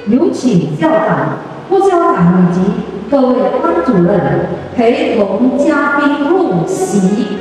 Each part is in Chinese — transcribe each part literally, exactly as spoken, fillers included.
有请校长、副校长以及各位班主任陪同嘉宾入席。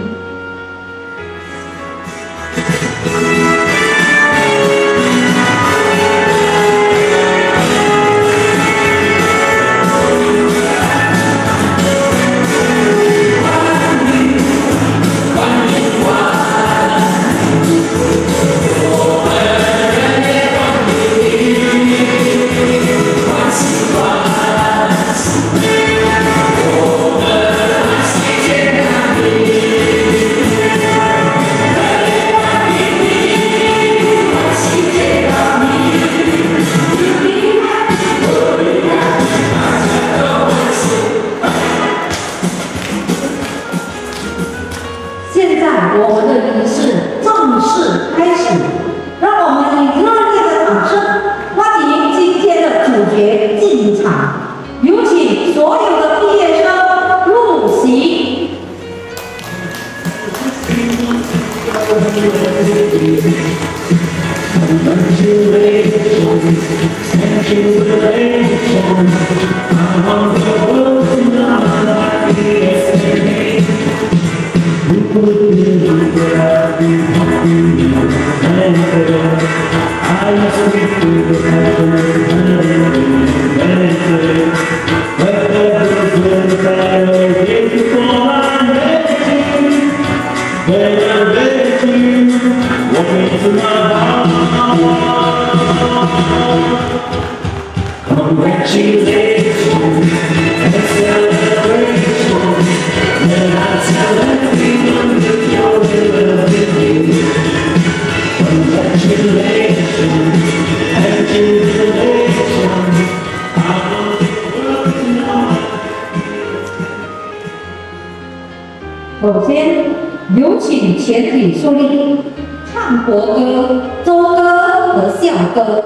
首先，有请全体肃立，唱国歌、州歌和校歌。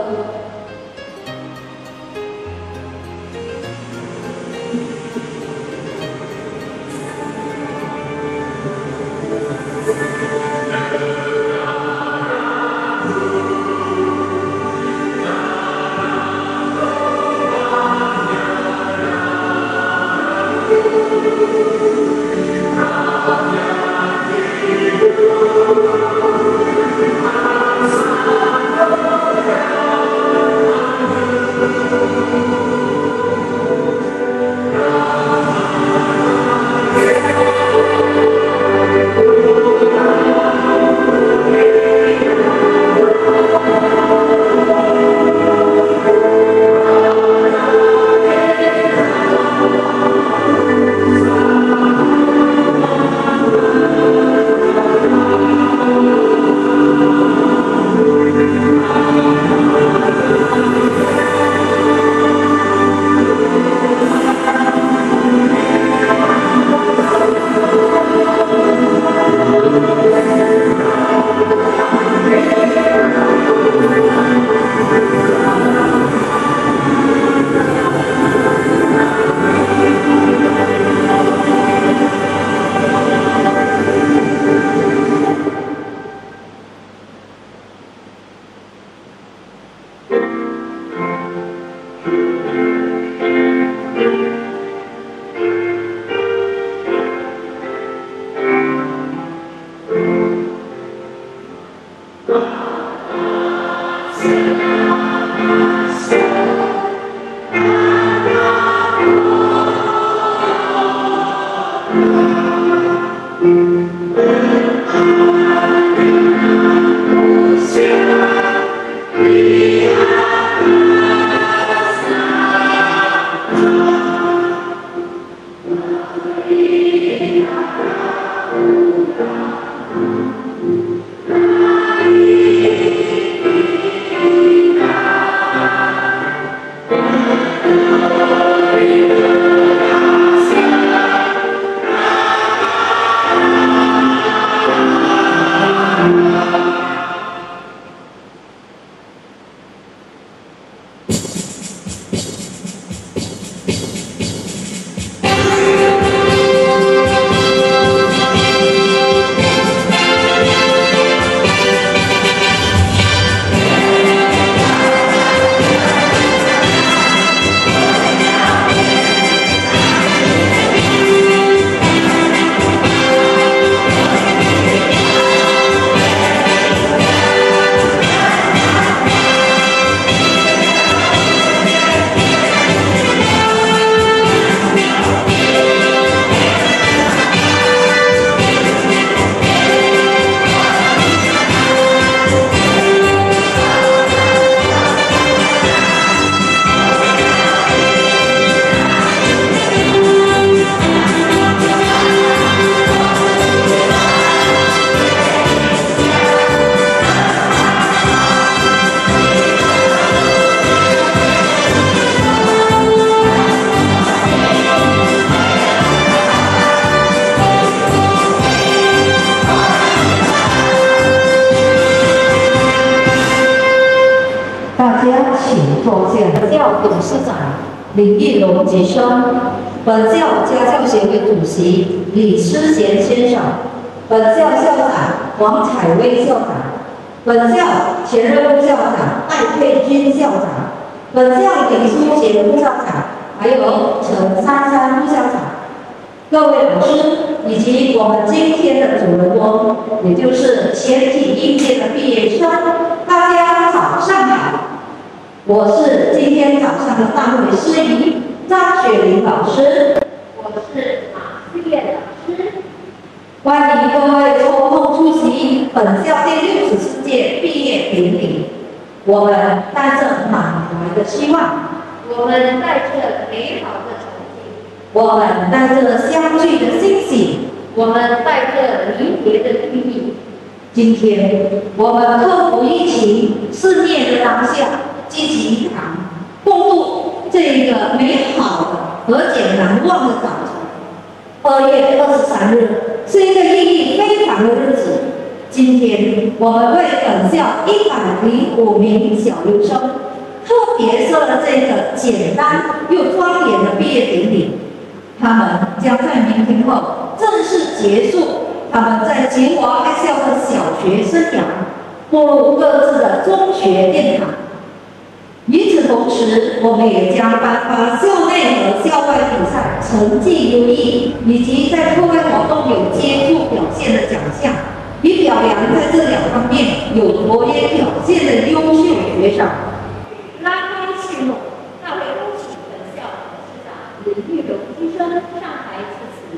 讲校董事长林义龙吉生，本校家教协会主席李思贤先生，本校校长王彩薇校长，本校前任副校长艾佩君校长，本校林书贤副校长，还有陈珊珊副校长。各位老师以及我们今天的主人公，也就是前体应届的毕业生，大家早上好。我是今天早上的大会司仪张雪玲老师， 我是马思燕老师。 欢迎各位抽空出席本校第六十四届毕业典礼。我们带着满怀的希望， 我们带着美好的憧憬， 我们带着相聚的欣喜， 我们带着离别的寓意。 今天我们克服疫情肆虐的当下，积极一堂，共度这一个美好的和解难忘的早晨。二月二十三日是一个意义非凡的日子。今天我们为本校一百零五名小留生特别设了这个简单又庄严的毕业典礼。他们将在明天后正式结束他们在吉华爱校的小学生涯，步入各自的中学殿堂。与此同时，我们也将颁发校内和校外比赛成绩优异以及在课外活动有杰出表现的奖项，以表扬在这两方面有卓越表现的优秀学生。 拉开序幕，大会恭请本校董事长林玉龙医生上台致辞。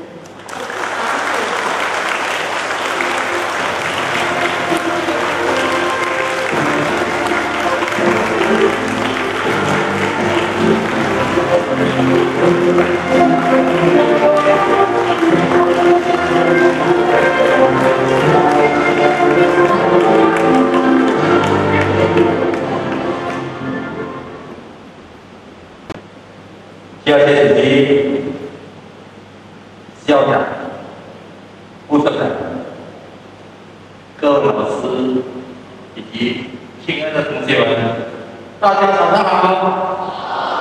第二届主席、校长、副校长、各位老师以及亲爱的同学们，大家早上好。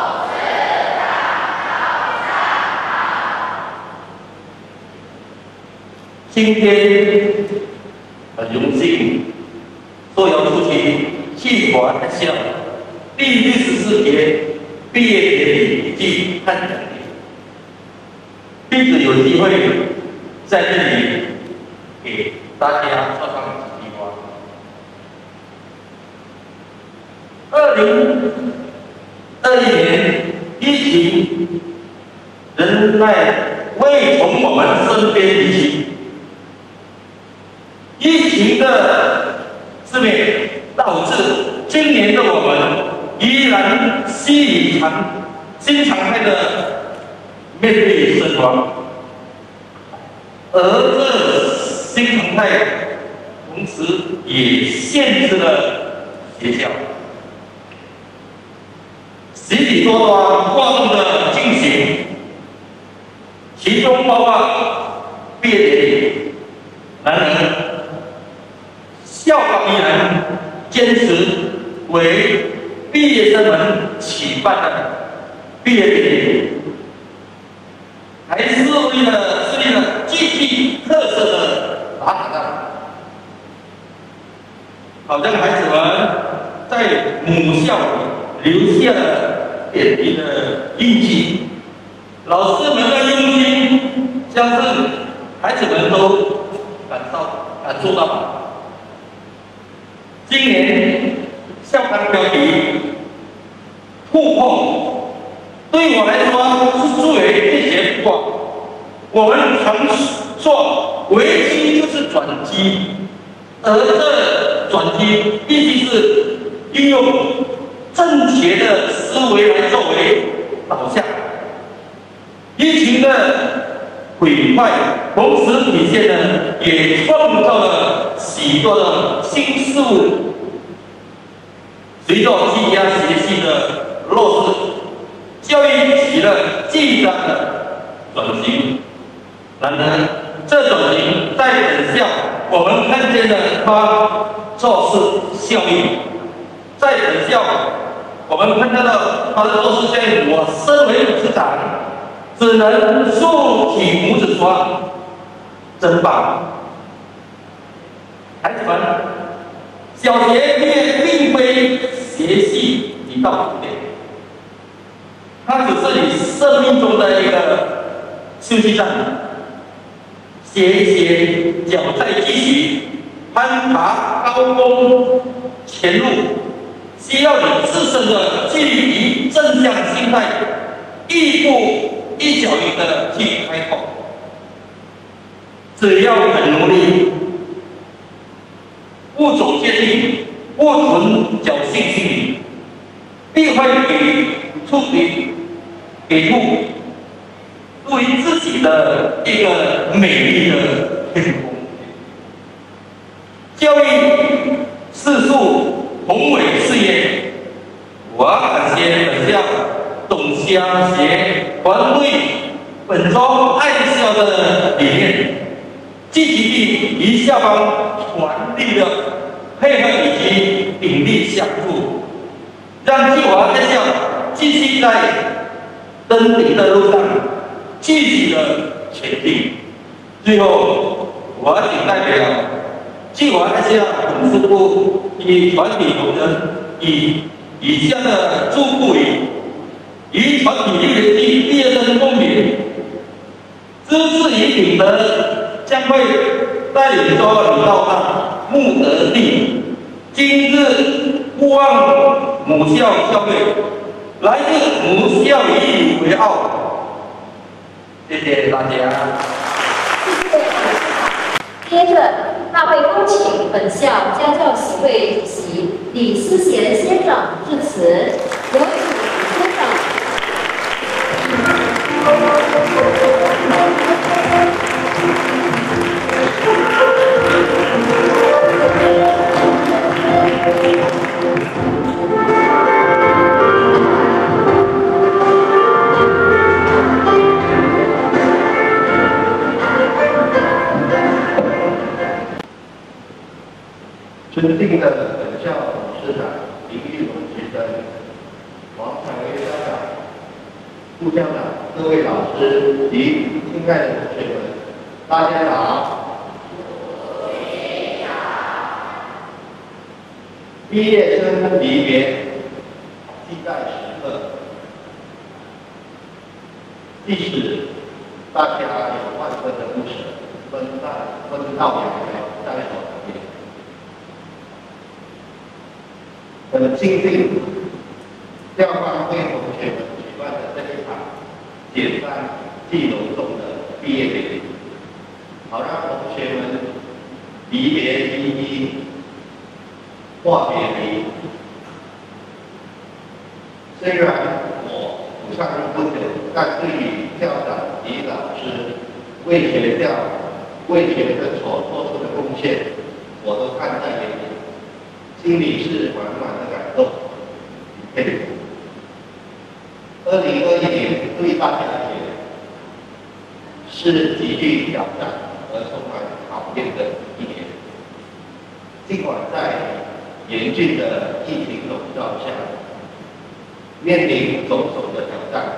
今天很荣幸受邀出席吉华爱校第六十四届毕业典礼以及颁奖礼，并且有机会在这里给大家说上几句话。二零二一年疫情仍在未从我们身边离去，疫情的肆虐导致今年的我们依然稀里常新常态的面对生活，而这新常态同时也限制了学校许许多多活动的进行，其中包括毕业典礼。然而，校方依然坚持为毕业生们举办的毕业典礼，还是为了树立了具体特色的打卡仗，好让孩子们在母校留下了点滴的印记。老师们的用心，相信孩子们都感到感受到。今年校刊标题触碰，对我来说是作为这些不过。我们常说危机就是转机，而这转机必须是运用正确的思维来作为导向。疫情的毁坏，同时体现了也创造了许多的新事物。随着居家学习的落实，教育起了巨大的转型。然而，这转型在本校，我们看见了它做事效益。在本校， 我们看到了他的做事情，我身为董事长，只能竖起拇指说，真棒！孩子们，小学毕业并非学习一道题点，它只是你生命中的一个休息站，写一写，脚再继续攀爬高峰前路。需要你自身的积极正向心态，一步一脚印的去开拓。只要很努力，不走捷径，不存侥幸心理，必会给出给给出属于自己的一个美丽的天空。教育是数。宏伟事业，我感谢本校董家协团队本周爱校的理念，积极地与校方传递了配合以及鼎力相助，让清华爱校继续在登顶的路上积极的前进。最后，我仅代表清华爱校董事部与全体同仁以以下的祝福语，与全体六年级毕业生共勉：知识与品德将会带领着你到达目的地。今日勿忘母校校队，来日母校以你为傲。谢谢大家。 接着，大会恭请本校家教协会主席李思贤先生致辞，有请李先生。 尊敬的本校董事长林玉龙先生、王彩薇校长、副校长、各位老师及亲爱的同学们，大家好。毕业生离别，记在时刻。即使大家有万分的不舍，分道分道扬镳，在所难免。很庆幸，校方为同学们举办的这一场简单既隆重的毕业典礼，好让同学们离别依依，话别离。虽然我不上任不久，但对于校长及老师为学校、为学生所做出的贡献，我都看在眼里。心里是满满的感动。二零二一年对大家而言是极具挑战而充满考验的一年。尽管在严峻的疫情笼罩下，面临种种的挑战，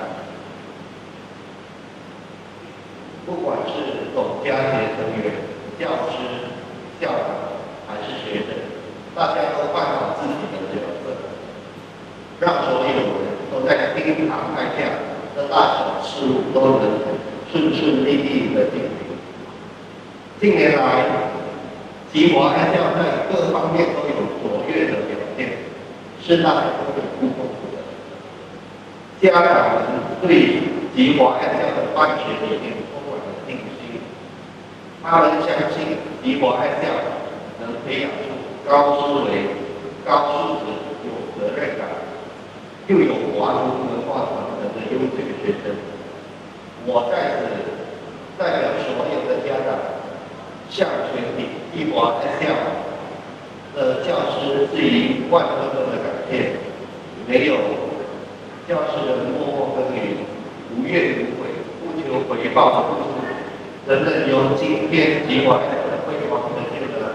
不管是董家协成员、教师、校长还是学生，大家都扮好自己的角色，让所有人都在厅堂台下的大小事务都能顺顺利利的进行。近年来，清华爱校在各方面都有卓越的表现，是大家都有目共睹的。家长们对清华爱校的办学理念充满了信心，他们相信清华爱校能培养出高思维、高素质、有责任感，又有华族文化传承的优秀学生。我在此代表所有的家长，向全体清华爱校的教师致以万分分的感谢。没有教师的默默耕耘、无怨无悔、不求回报的付出，人人有今天清华爱校的辉煌成就的。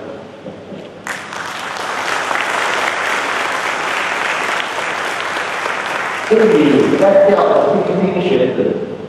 自己该调的听听学者，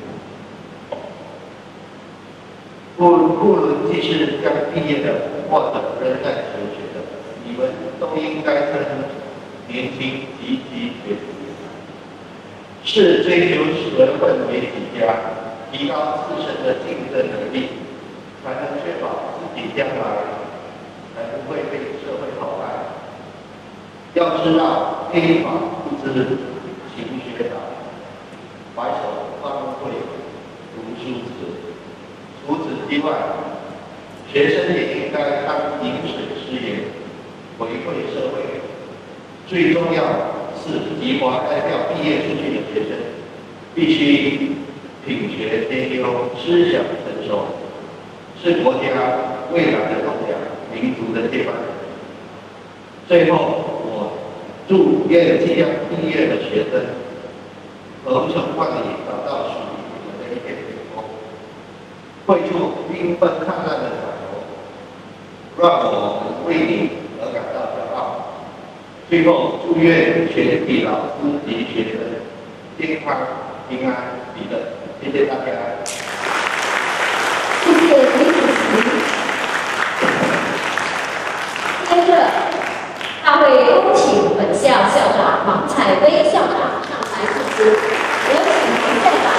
不不论既是刚毕业的，或者仍在求学的，你们都应该称年轻积极学习，是追求学问为己家，提高自身的竞争能力，才能确保自己将来才不会被社会淘汰。要知道，黑马不知勤学党，白手方会读书迟。除此之外，学生也应该当饮水思源，回馈社会。最重要是，计划该调毕业出去的学生，必须品学兼优，思想成熟，是国家未来的栋梁，民族的接班人。最后，我祝愿即将毕业的学生鹏程万里，找到属于你们的一片天空，绘出缤纷灿烂的彩虹，让我们为你而感到骄傲。最后，祝愿全体老师及学生健康、平安、喜乐。谢谢大家。 谢谢李主席。接着，大会恭请本校校长王彩薇校长上台致辞。有请王校长。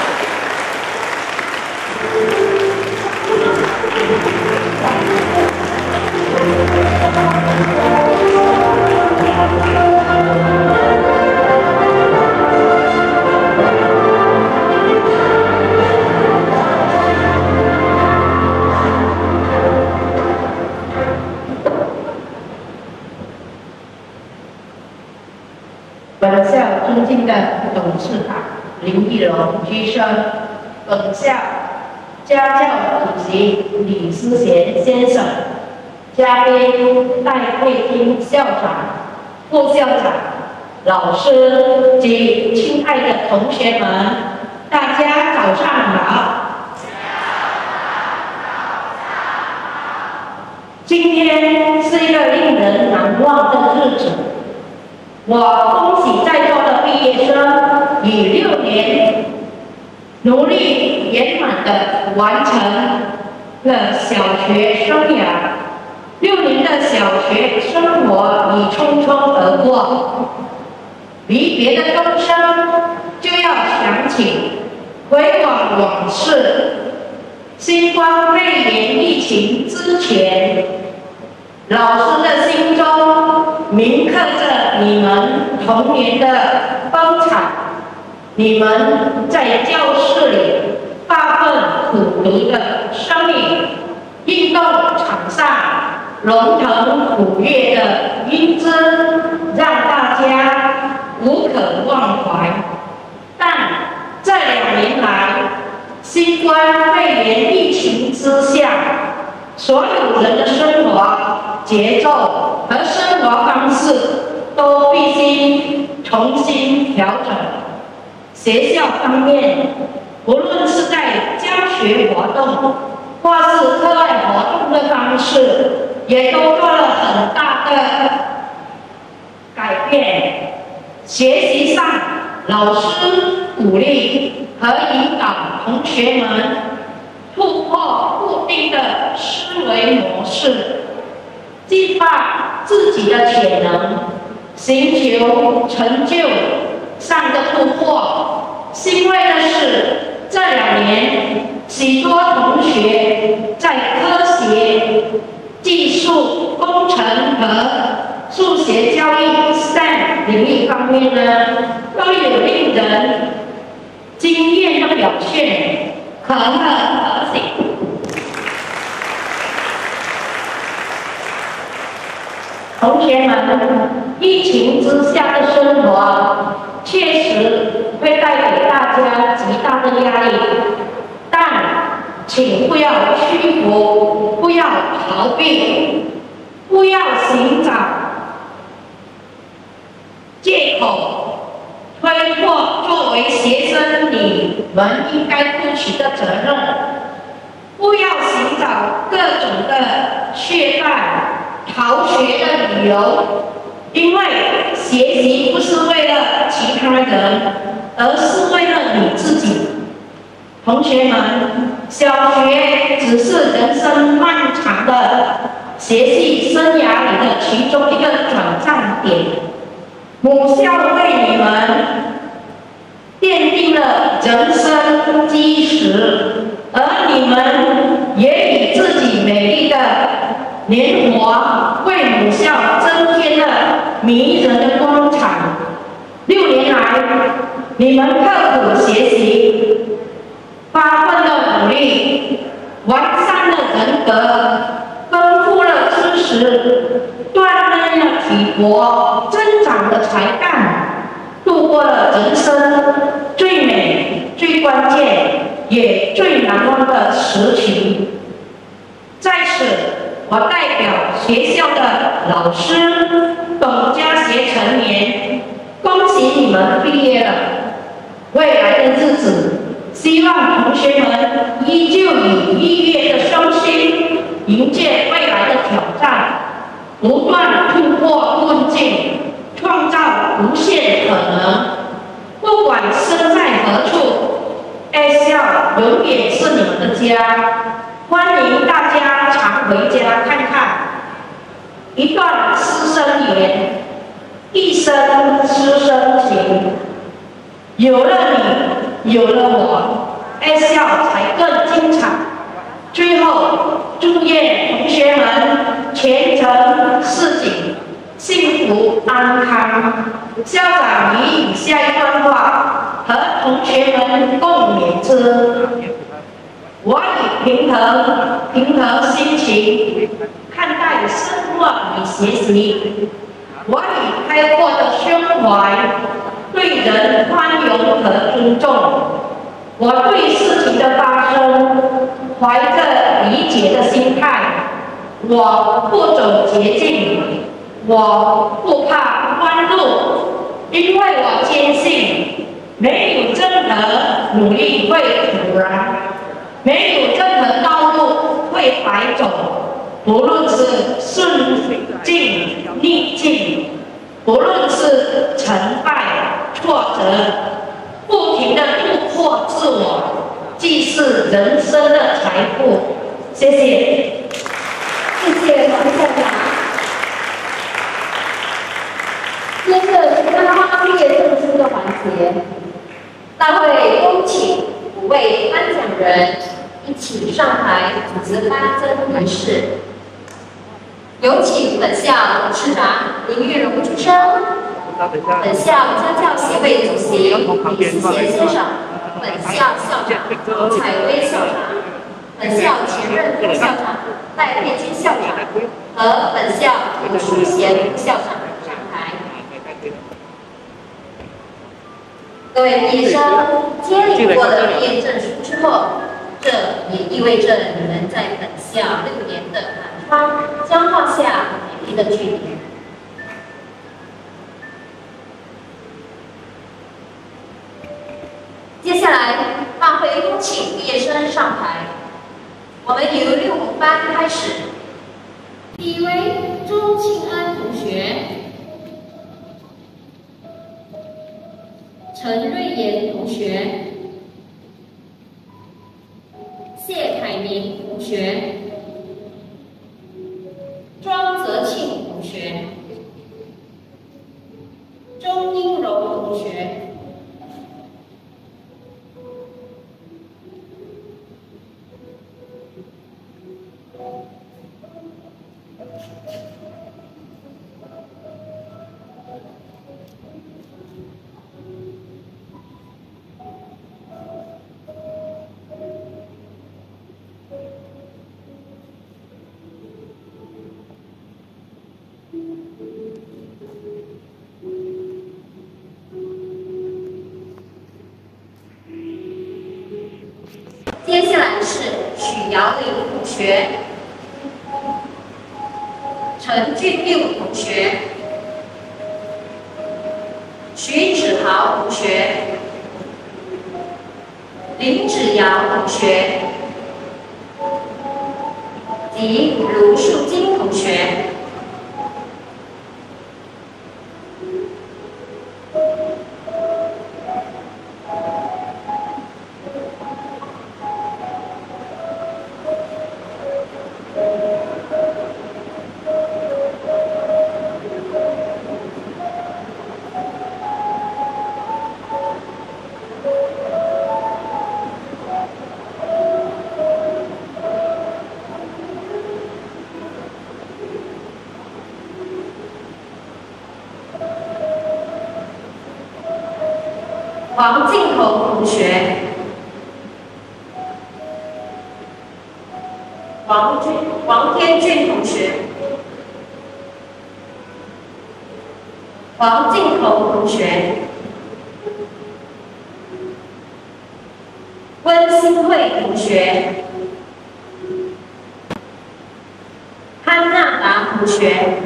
本校尊敬的董事长林义龙居生，本校家教主席李思贤先生，嘉宾戴慧卿校长、副校长、老师及亲爱的同学们，大家早上好。今天是一个令人难忘的日子。我恭喜在座的毕业生以六年努力圆满地完成了小学生涯。六年的小学生活已匆匆而过，离别的钟声就要响起。回望往事，新冠肺炎疫情之前，老师的心中铭刻着你们童年的风采，你们在教室里发奋苦读的生命，运动场上龙腾虎跃的英姿，让大家无可忘怀。但这两年来，新冠肺炎疫情之下，所有人的生活节奏和生活方式都必须重新调整。学校方面，无论是在教学活动或是课外活动的方式，也都做了很大的改变。学习上，老师鼓励和引导同学们突破固定的思维模式，激发自己的潜能，寻求成就上的突破。欣慰的是，这两年许多同学在科学、技术、工程和数学教育 S T E M 领域方面呢，都有令人惊艳的表现，可贺而喜。同学们，疫情之下的生活确实会带给大家极大的压力，但请不要屈服，不要逃避，不要寻找借口推脱作为学生你们应该负起的责任，不要寻找各种的缺憾、逃学的理由，因为学习不是为了其他人，而是为了你自己。同学们，小学只是人生漫长的学习生涯里的其中一个转站点，母校为你们奠定了人生基石，而你们也以自己美丽的年华为母校增添了迷人的光彩。六年来，你们刻苦学习，发奋了努力，完善了人格，丰富了知识，锻炼了体魄，增长了才干，度过了人生最美、最关键也最难忘的时期。在此，我代表学校的老师、董家学成员，恭喜你们毕业了。未来的日子，希望同学们依旧以愉悦的胸心迎接未来的挑战，不断突破困境，创造无限可能。不管身在何处，爱校永远是你们的家。欢迎大家常回家看看。一段师生缘，一生师生情。有了你，有了我，爱校才更精彩。最后，祝愿同学们前程似锦，幸福安康。校长以以下一段话和同学们共勉之。我以平和平和心情看待生活与学习，我以开阔的胸怀对人宽容和尊重。我对事情的发生怀着理解的心态，我不走捷径，我不怕弯路，因为我坚信没有任何努力会徒然，没有任何道路会白走。不论是顺境逆境，不论是成败挫折，不停地突破自我，既是人生的财富。谢谢。 谢谢王校长。接着是颁发毕业证书的环节，大会恭请五位颁奖人一起上台主持颁证仪式。有请本校董事长林玉荣主生，本校家教协会主席李思贤先生，本校校长蔡薇校长，本校前任副校长戴佩君校长和本校吴淑贤副校长上台。各位毕业生，接领过了毕业证书之后，这也意味着你们在本校六年的南方将画下美丽的句点。接下来，大会恭请毕业生上台。我们由六五班开始。第一位，周庆安同学，陈瑞妍同学，谢凯明同学，庄泽庆同学，钟英柔同学。接下来是许瑶玲同学、陈俊佑同学、徐芷豪同学、林芷瑶同学及卢树金同学。 学，王俊王天俊同学，黄静彤同学，温馨慧同学，潘娜达同学。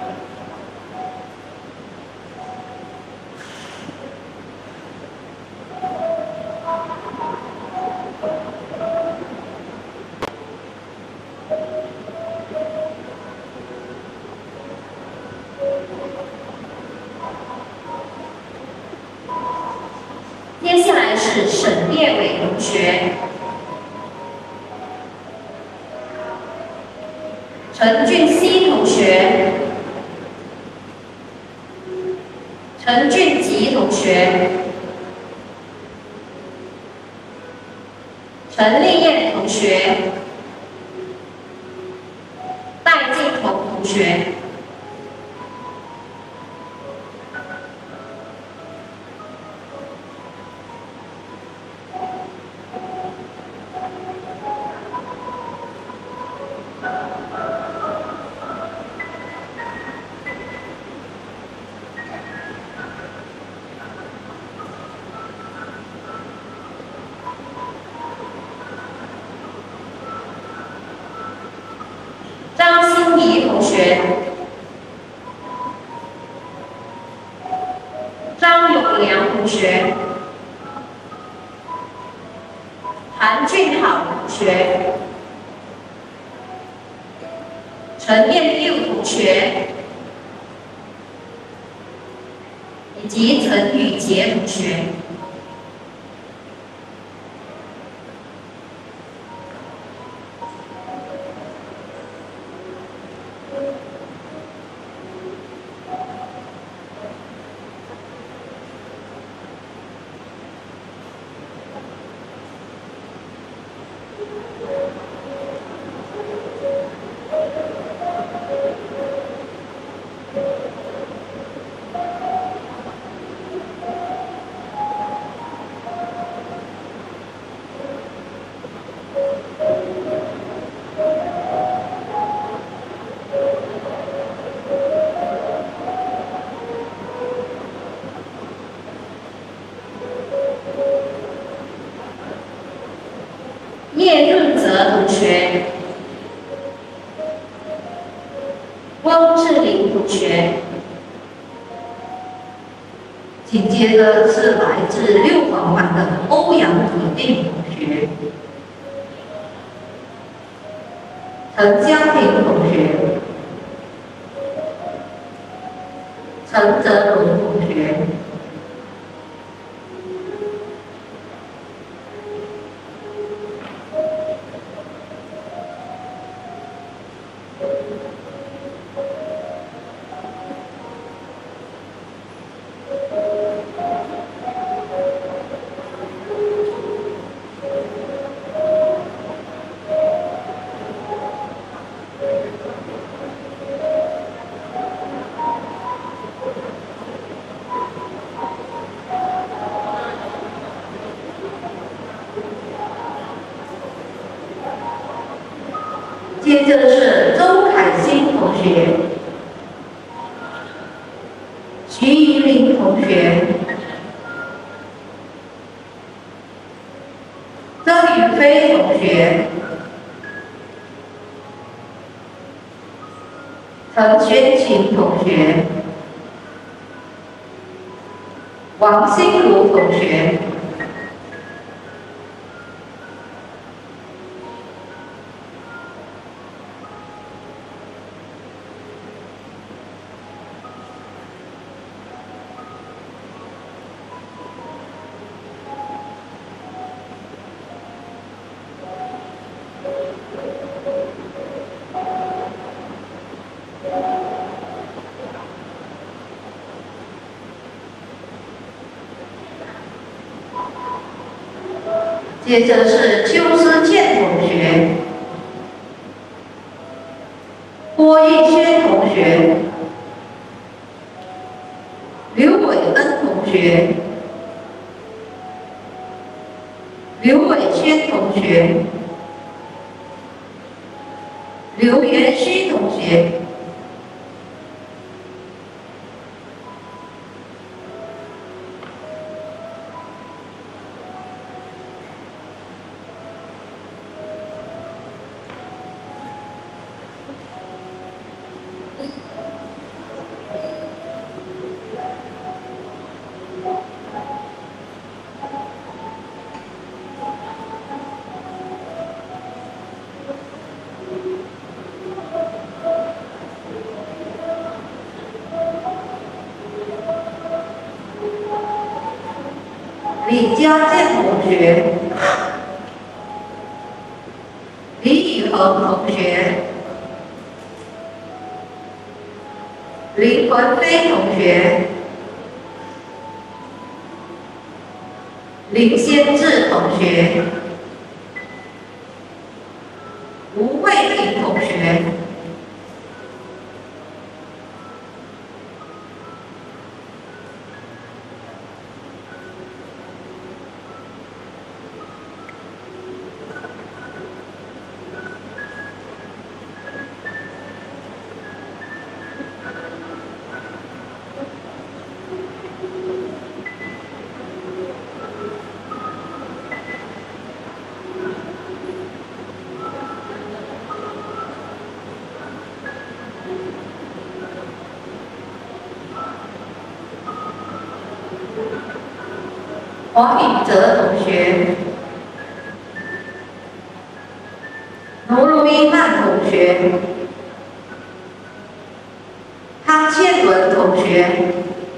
接下来是沈烈伟同学、陈俊熙同学、陈俊吉同学、陈丽燕同学、戴静彤同学。张欣怡同学、张永良同学、韩俊好同学、陈彦佑同学以及陈宇杰同学。叶润泽同学、汪志玲同学， 紧接着是来自六房班的欧阳子定同学、陈嘉婷同学、陈泽伦同学。接着是周凯欣同学、徐怡玲同学、张宇飞同学、陈宣琴同学、王心如同学。接着是邱思倩同学、郭玉轩同学、刘伟恩同学、 刘伟轩同学、刘元旭同学、李佳健同学、李宇恒同学、林文飞同学、林先志同学、吴慧萍同学。黄宇哲同学、卢如一曼同学、汤倩伦同学、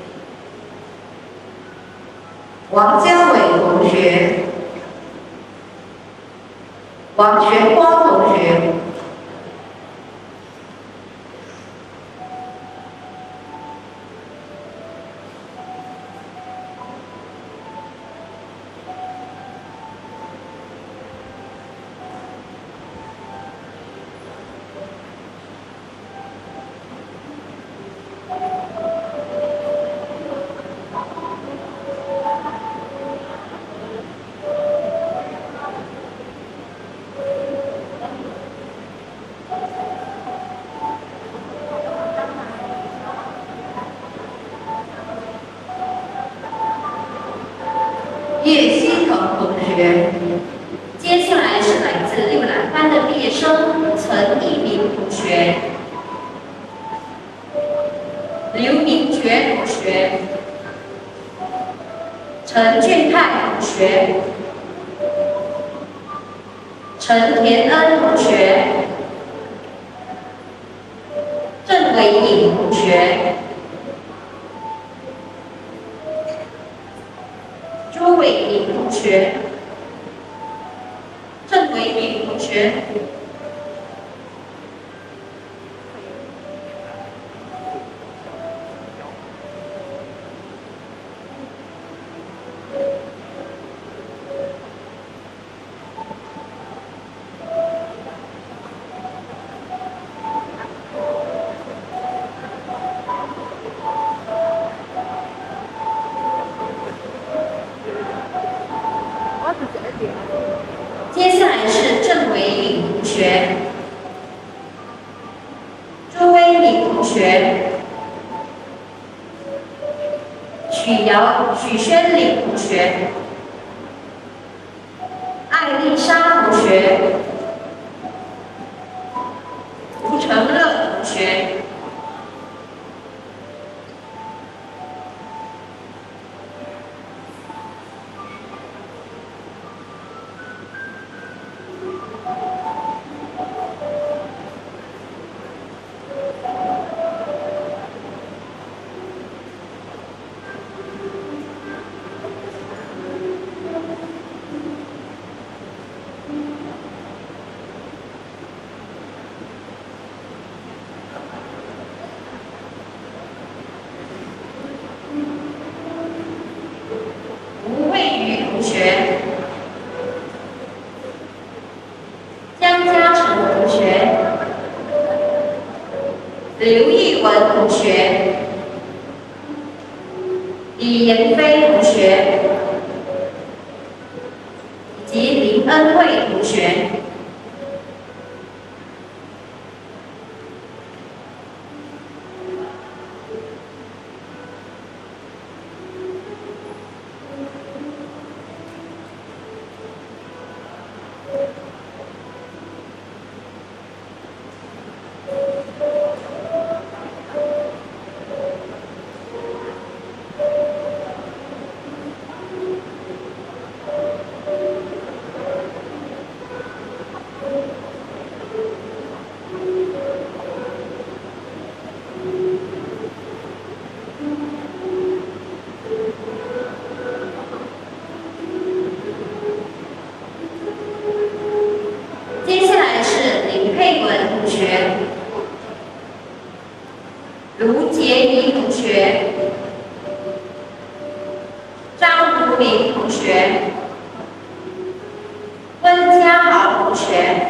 王家伟同学、王全光同学。叶希腾同学， 接下来是来自六南班的毕业生陈一鸣同学、刘明觉同学、陈俊泰同学、陈田恩同学、郑伟颖同学、朱伟明同学、郑伟明同学、接下来是郑伟颖同学、朱威敏同学、许瑶、许宣礼同学、艾丽莎同学、吴成乐同学。吴慧瑜同学、江嘉诚同学、刘艺文同学、李妍飞同学以及林恩惠同学。接下来是林佩文同学、卢杰怡同学、张福明同学、温家豪同学、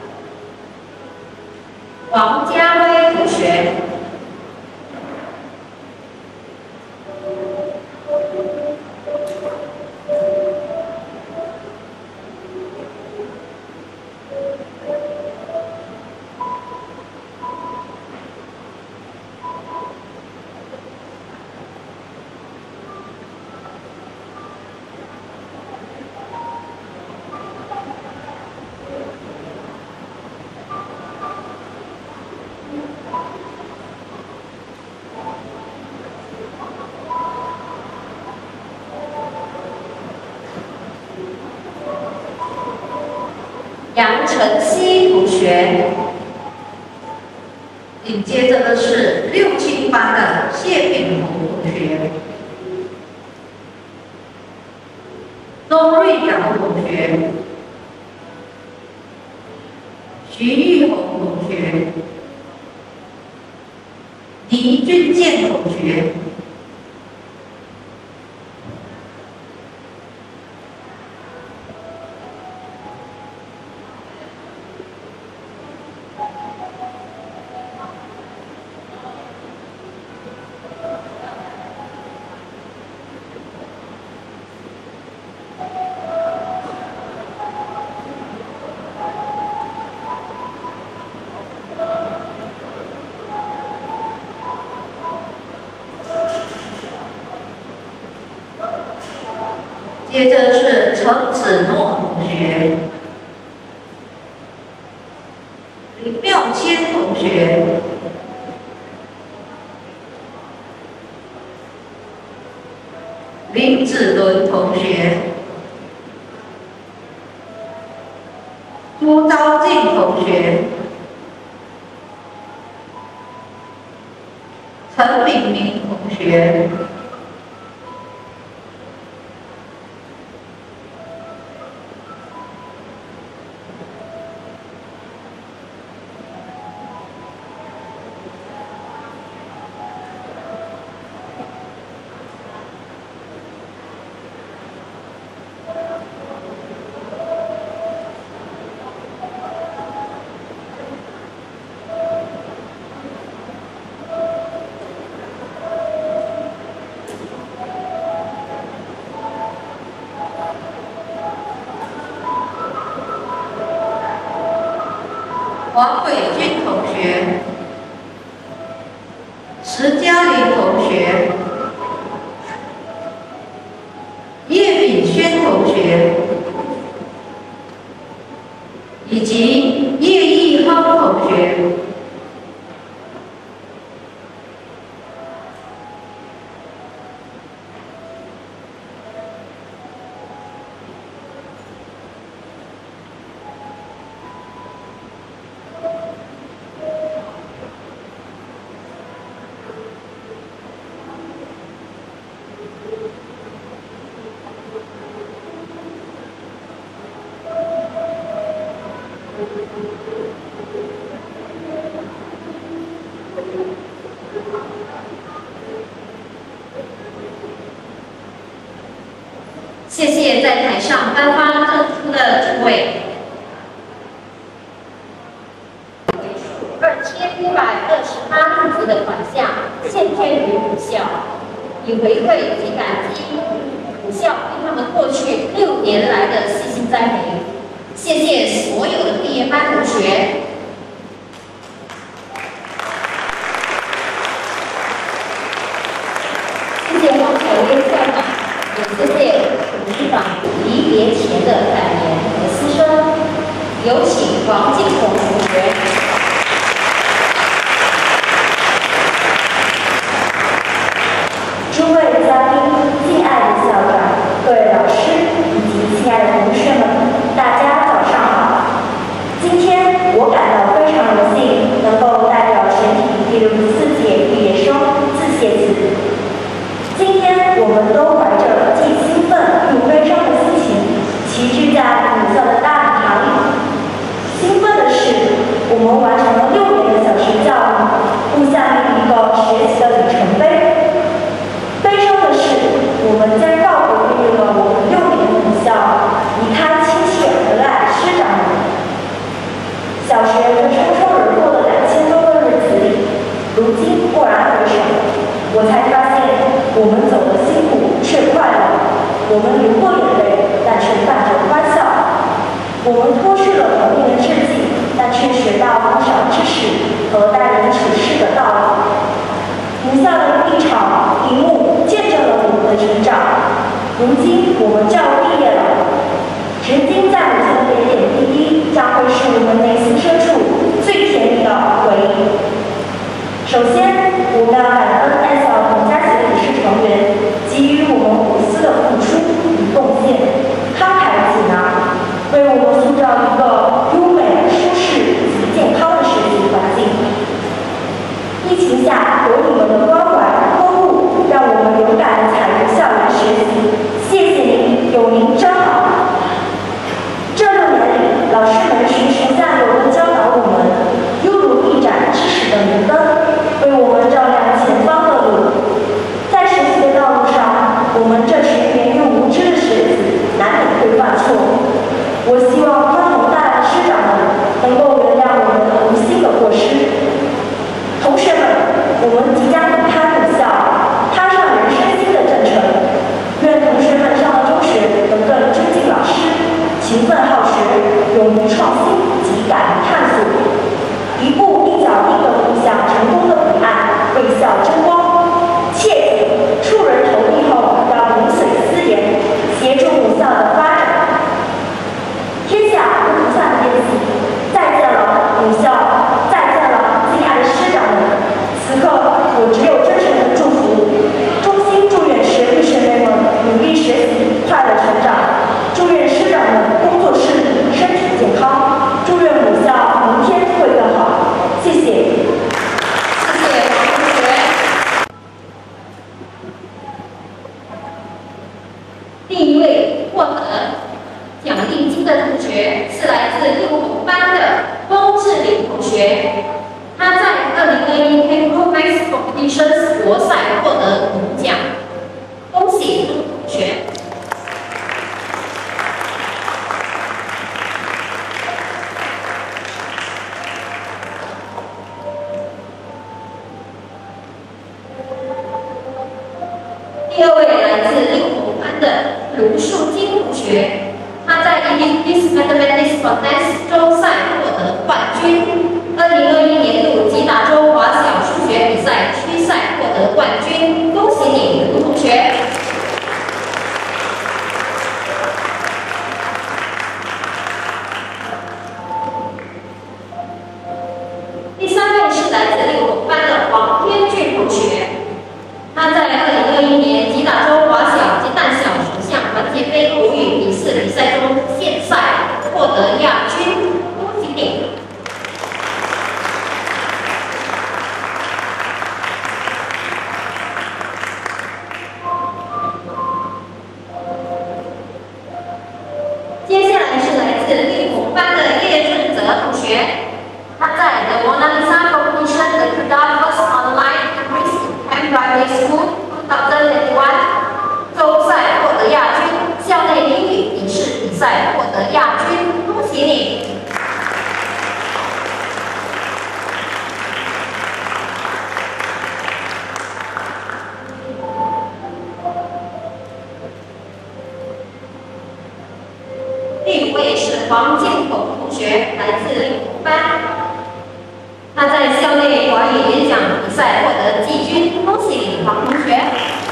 王家威同学。杨晨曦同学， 紧接着的是六七班的谢炳宏同学、周瑞祥同学、徐玉红同学、倪俊健同学。接着是陈子诺同学、林妙谦同学、林子伦同学、朱昭静同学、陈炳明同学。黄伟军同学、石嘉玲同学、叶敏轩同学以及叶义亨同学。 谢谢在台上颁发证书的诸位。二千一百二十八字的款项献捐于母校，以回馈及感激母校对他们过去六年来的悉心栽培。 谢谢所有的毕业班同学。谢谢黄小薇校长，也谢谢董事长离别前的感言和思声。有请王金红同学。 诸位嘉宾、敬爱的校长、各位老师以及亲爱的同学们，大家早上好！今天我感到非常荣幸，能够代表全体第六十四届毕业生致谢词。今天我们都怀着既兴奋又悲伤的心情，齐聚在母校的大礼堂里。兴奋的是，我们完成了六年的小学教育，步向一个学习的里程碑。悲伤的是，我们将告别孕育了我们六年的母校，离开亲切和蔼师长们。小学这匆匆而过的两千多个日子里，如今蓦然回首，我才发现，我们走得辛苦却快乐，我们流过眼泪，但却泛着欢笑。我们脱去了童年的稚气，但却学到不少知识和待人处事的道理。母校的一场一幕见证了我们的成长。如今我们就要毕业了，沉浸在母校的点点滴滴，将会是我们内心深处最甜蜜的回忆。首先，我们要感恩爱校同家协理事成员给予我们无私的付出与贡献，慷慨解囊，为我们塑造一个优美、舒适及健康的学习环境。疫情下有你们的关怀呵护，让我们勇敢地踩入校园学习。谢谢您，有您真好。这六年里，老师们循循善诱地教导我们，犹如一盏知识的明灯，为我们照亮前方的路。在学习的道路上，我们这群年幼无知的学子难免会犯错。我希望宽宏大量的师长们能够原谅我们无心的过失。同学们，我们即将离开母校，踏上人生新的征程。愿同学们上了中学能更尊敬老师，勤奋好学，勇于创新及敢于探索，一步一脚印地步向成功的彼岸，为校争光。切记，出人头地后要饮水思源，协助母校的发展。天下不不散宴席，再见了母校，再见了亲爱的师长们。此刻我只有真诚的祝福，衷心祝愿学弟学妹们努力学习，快乐成长。祝愿师长们工作顺利，身体健康。祝愿母校明天会更好。谢谢。 谢谢王同学。另一位获得奖励金的同学是来自六五班的翁志玲同学，他在二零二一 Temple Max Competitions 国赛获得铜奖，恭喜朱同学。第二位来自六五班的卢树金同学，他在 English Mathematics Contest 周赛获得冠军。二零二一年度吉打州华小数学比赛区赛获得冠军，恭喜你，卢同学。第三位是来自六五班的黄天俊同学，他在二零二一年吉打州华小及淡小首项团结杯口语笔试比赛中县赛获得亚军，恭喜你。接下来是来自六五班的叶顺泽同学，他在 The Mona Lisa Competition The Credit Online Quiz and Primary School二零二一周赛获得亚军，校内英语笔试比赛获得亚军，恭喜你！第第五位是黄建统同学，来自六班。他在校内华语演讲比赛获得季军，恭喜你，黄同学！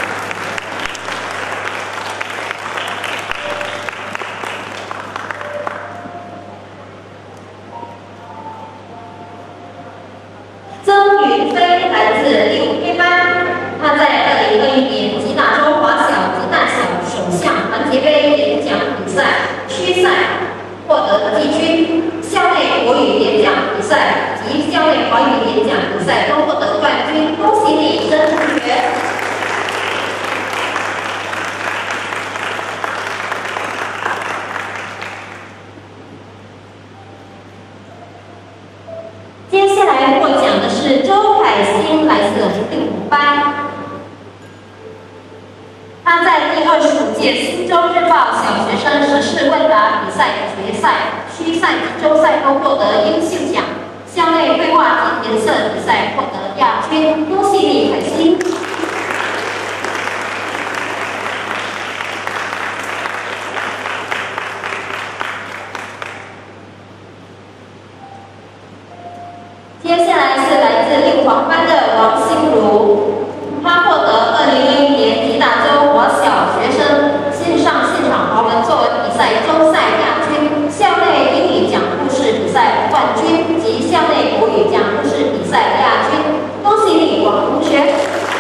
曾云飞来自六 A 班，他在二零二一年吉大中华小及大小首项团结杯演讲比赛区赛获得季军，校内国语演讲比赛及校内华语演讲比赛都获得冠军，恭喜你，曾同学！接下来获奖的是周凯欣，来自第五班。他在第二十五届新州日报小学生时事问答比赛决赛、区赛及州赛都获得优秀奖，校内绘画及颜色比赛获得亚军，恭喜你，凯欣！接下来是来自六黄班的王心如，他获得二零二一年吉大州华小学生线上现场华文作文比赛州赛亚军，校内英语讲故事比赛冠军及校内国语讲故事比赛亚军，恭喜你，王同学！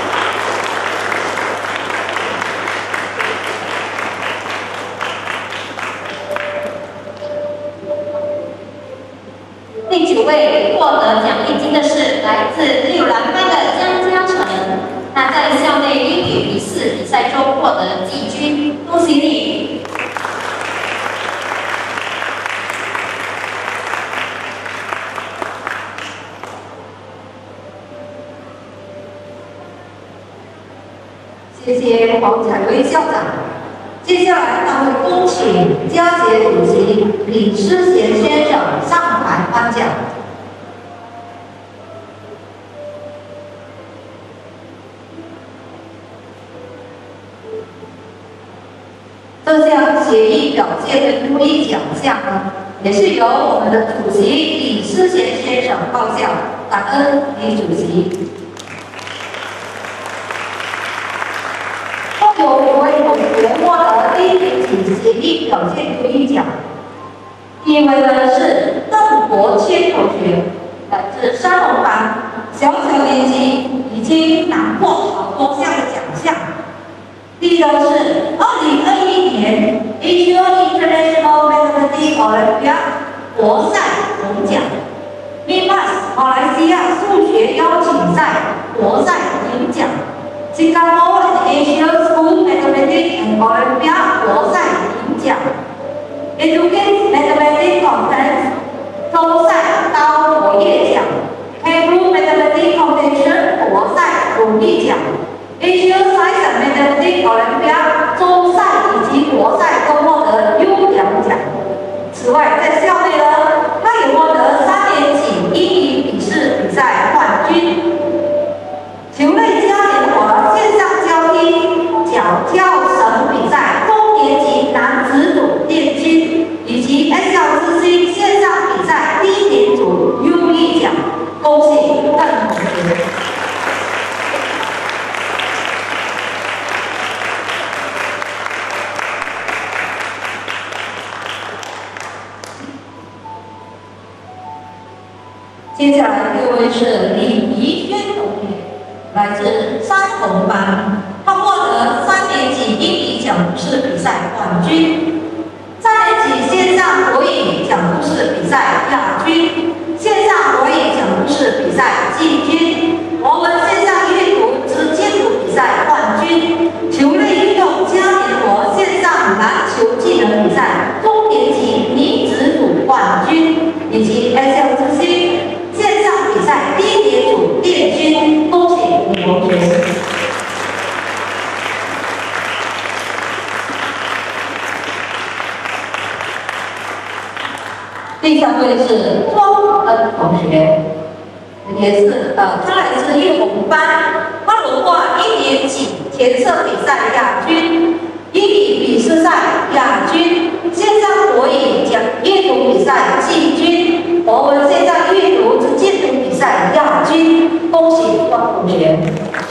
第九位获得奖励金的是来自六蓝班的江嘉诚，他在校内英语笔试比赛中获得季军，恭喜你！ 谢谢黄彩薇校长。接下来，他会恭请佳节主席李诗贤先生上台颁奖。这项协议表现的公益奖项呢，也是由我们的主席李诗贤先生报效，感恩李主席。共有五位同学获得第一年级协议表现公益奖。第一位呢是邓国谦同学，来自山东班，小小年纪已经拿过好多项的奖项。第一个是二零二一年 Asia International Mathematics Olympiad 国赛铜奖 ，M I M A S 马来西亚数学邀请赛国赛银奖 ，Singapore and Asia School Mathematics and Olympiad 国赛银奖 ，Educate Mathematics Conference 州赛高国业奖 ，Hebrew Mathematics Foundation 国赛荣誉奖。Asia Science and Mathematics Olympiad 州赛以及国赛都获得优良奖。此外，在校内呢，他也获得三年级英语笔试比赛冠军。球类嘉年华线上交替脚跳绳比赛中年级男子组殿军，以及 S L C C 线上比赛低年组优异奖，恭喜邓同学。接下来这位是李怡轩同学，来自山东班，他获得三年级英语讲故事比赛冠军，三年级线上国语讲故事比赛亚军，线上国语讲故事比赛季军，我们线上阅读之建筑比赛冠军，球类运动嘉年华线上篮球技能比赛中年级女子组冠军，以及 S L C C。线上比赛低年组殿军，恭喜李同学。第三位是庄恩同学，也是呃，他来自玉红班，他荣获一年级填色比赛亚军、英语笔试赛亚军、线上国语赛季军，国文线上阅读之鉴读比赛亚军，恭喜汪同学！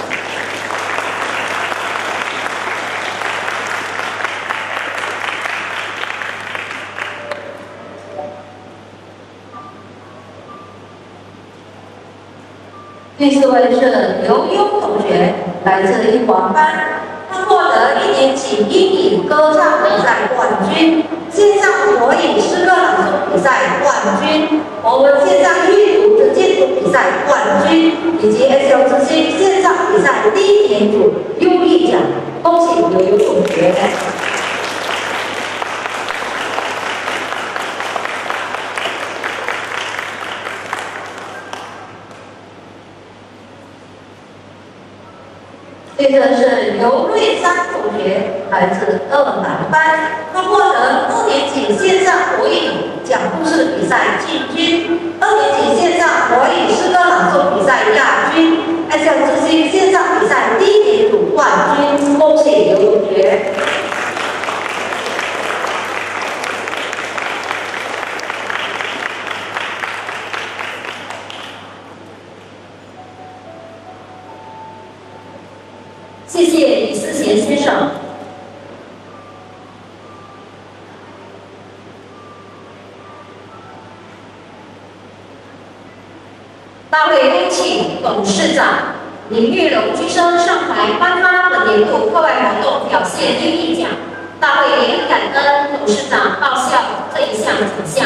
第四位是刘优同学，来自英华班，他获得一年级英语歌唱比赛冠军，线上国语诗歌朗诵比赛冠军，国文线上阅读的鉴读比赛冠军，以及 S L 之星线上比赛第一年组优异奖，恭喜刘优同学！接着是刘瑞山同学，来自二南班，他获得二年级线上国语讲故事比赛季军，二年级线上国语诗歌朗诵比赛亚军 ，S L 之星线上比赛第一年组冠军，恭喜刘同学！ 谢谢李思贤先生。大会恭请董事长林玉龙居生上台颁发本年度课外活动表现优异奖。大会也感恩董事长报效这一项奖项。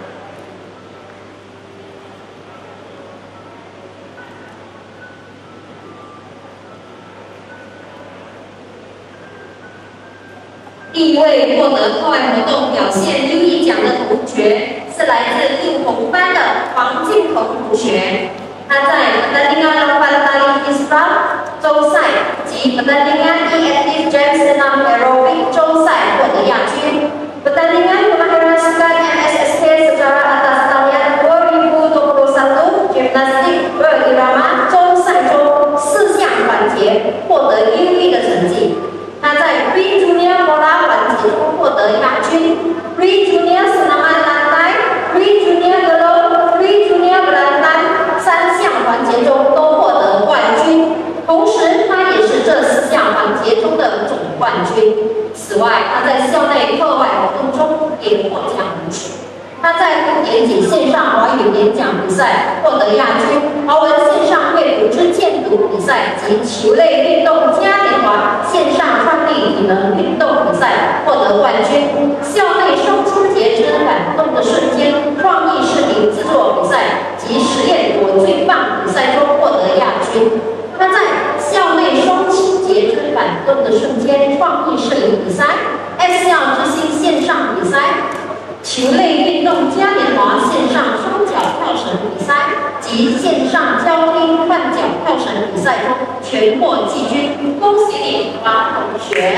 第一位获得课外活动表现优异奖的同学是来自应红班的黄静彤同学，他在 Pertandingan Lompat Tali Islam 周赛及 Pertandingan E-Active Jam Senam Aerobic 周赛获得亚军。Pertandingan Kemahiran Sukan M S S K secara atas talian dua ribu dua puluh satu Gimnastik Berirama 周赛中四项环节获得优异的成绩。他在 Pre Junior Bola 环节中获得亚军 ，Pre Junior Senaman Lantai、Pre Junior Gelong、Pre Junior Belantan 三项环节中都获得冠军，同时他也是这四项环节中的总冠军。此外，他在校内课外活动中也获奖无数。他在六年级线上华语演讲比赛获得亚军，华文线上阅读之鉴读比赛及球类运动嘉年华线上创立体能运动比赛获得冠军。校内双清节之感动的瞬间创意视频制作比赛及实验我最棒比赛中获得亚军。他在校内双清节之感动的瞬间创意摄影比赛、S L 之星线上比赛。球类运动嘉年华线上双脚跳绳比赛及线上交踢换脚跳绳比赛中全获季军，恭喜你，王同学！